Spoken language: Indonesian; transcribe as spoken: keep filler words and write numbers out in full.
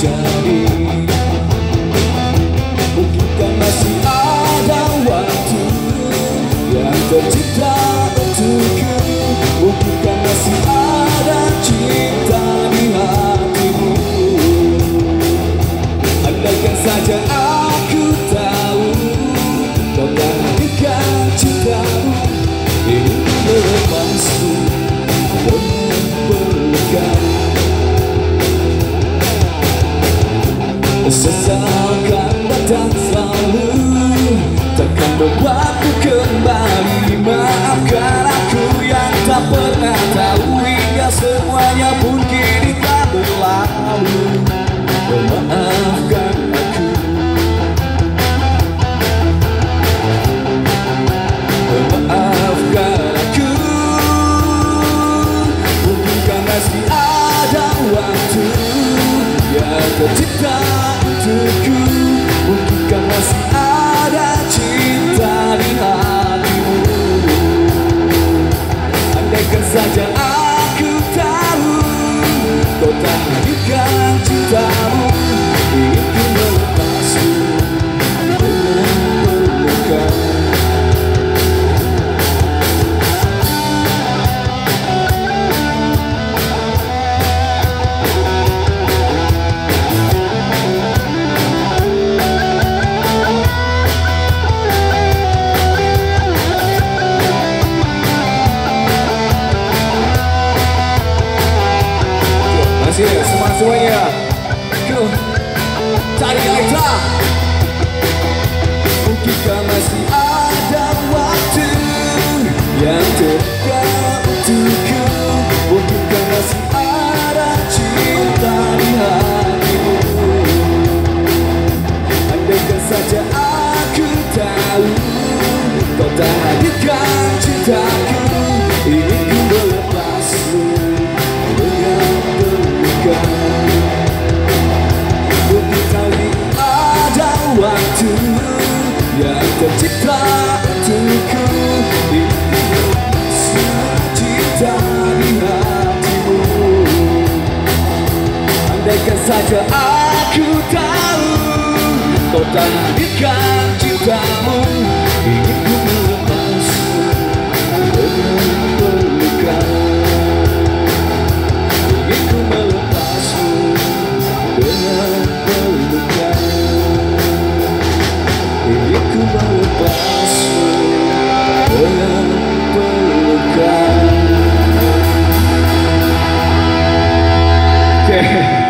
terjadi. Mungkinkah masih ada waktu yang tercipta untukku? Mungkinkah masih ada cinta di hatimu? Andaikan saja aku tahu kau tak hadirkan cintamu, ingin melepasku dengan pelukan. Sesalkan datang selalu, takkan membuatku kembali. Maafkan aku yang tak pernah tahu, hingga semuanya pun kini tak berlalu. Maafkan aku, maafkan aku. Mungkinkah masih ada waktu yang tercipta untukku? Mungkinkah masih ada cinta di hatimu? Andaikan saja aku tahu kau tak hadirkan cintamu, ingin ku melepasmu dengan pelukan. Masih semangat semuanya. Ku cari Aita. Mungkinkah masih ada waktu yang terbuka untukku? Mungkinkah masih ada cinta di hatimu? Andaikan saja aku tahu kau tak hadirkan cintaku, ingin ku melepasmu dengan pelukan. Mungkin kali ada waktu yang tercipta untukku, ingin semua cinta di hatimu. Andaikan saja aku tahu kau tak hadirkan cintamu, ingin ku melepasmu dengan pelukan. Ingin ku melepasmu dengan pelukan. Ingin ku melepasmu dengan pelukan. Oke.